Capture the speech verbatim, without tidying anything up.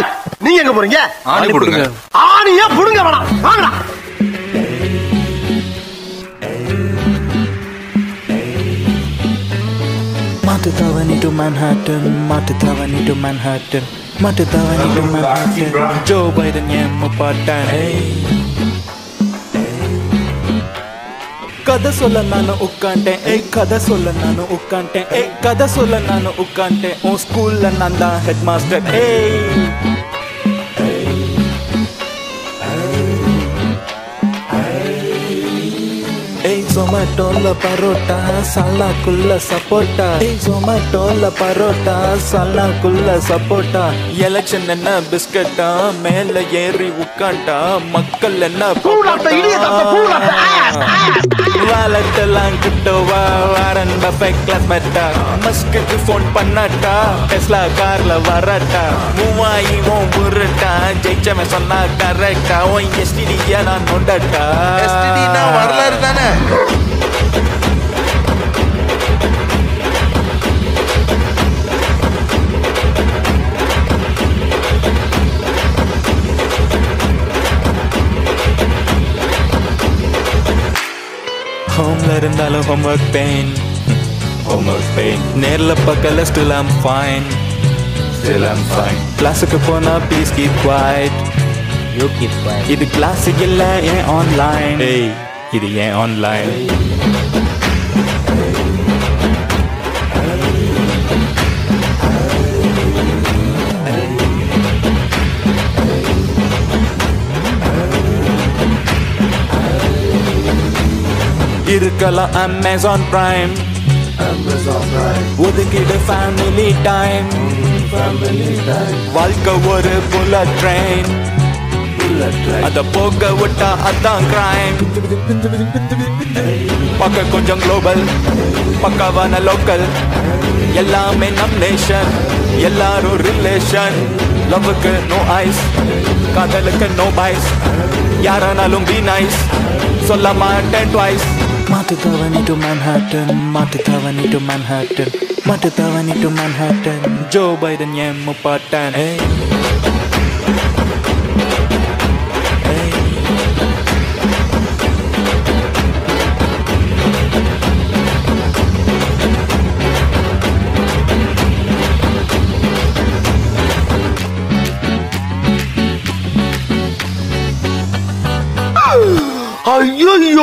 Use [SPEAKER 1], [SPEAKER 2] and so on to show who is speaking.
[SPEAKER 1] நீங்க எங்க போறீங்க?
[SPEAKER 2] ஆணி புடுங்க.
[SPEAKER 1] ஆணியா புடுங்க வேணாம், வாங்கடா.
[SPEAKER 3] Mata tawani to Manhattan, mata tawani to Manhattan, mata tawani to Manhattan. Joe Biden yemma pattan. Kada solla nanu ukkante, eh kada solla nanu ukkante, eh kada solla nanu ukkante. O school la nanda headmaster, eh. Hey Zomato la parota, sala kulla sapota. Hey Zomato la parota, sala kulla sapota. Election enna biscuita, mela yeri ukkanta, makkal enna
[SPEAKER 1] பூலாட்ட இடியட்ட பூலாட்ட.
[SPEAKER 3] வாலட்டெல்லாம் கிட்டவா Warren Buffett கிளாஸ் மெட்டா மஸ்கெட்டு phone பண்ணாட்டா Tesla கார்ல வரட்டா மூவாயி ஓம் புரட்டா ஜெயிச்சவன் சொன்னா கரெக்டா ஓ எஸ்டிடியா நான் நொண்டட்டா
[SPEAKER 2] எஸ்டிடினா வரலாறு தானே.
[SPEAKER 3] ஹோம்ல இருந்தாலும் homework pain, homework pain. நேர்ல பக்கல still I'm fine, still I'm fine. கிளாஸுக்கு போனா please keep quiet, you keep quiet. இது கிளாஸ் இல்ல ஏன் ஆன்லைன், ஏய் இது ஏன் ஆன்லைன். இருக்கலாம் Amazon Prime, Amazon Prime. ஒதுக்கிடு family time, family time. வாழ்க்கை ஒரு bullet train, bullet train. அத போக விட்டா அதான் crime. பக்க கொஞ்சம் global, பக்கவான local. எல்லாமே நம் nation, எல்லாரும் relation. லவ்வுக்கு no ice, காதலுக்கு no bias. யாரானாலும் be nice, சொல்ல மாட்டேன் twice. Mata tawani to Manhattan, mata tawani to Manhattan, mata tawani to Manhattan. Joe Biden yemma pattan. Hey.
[SPEAKER 1] ஐயோ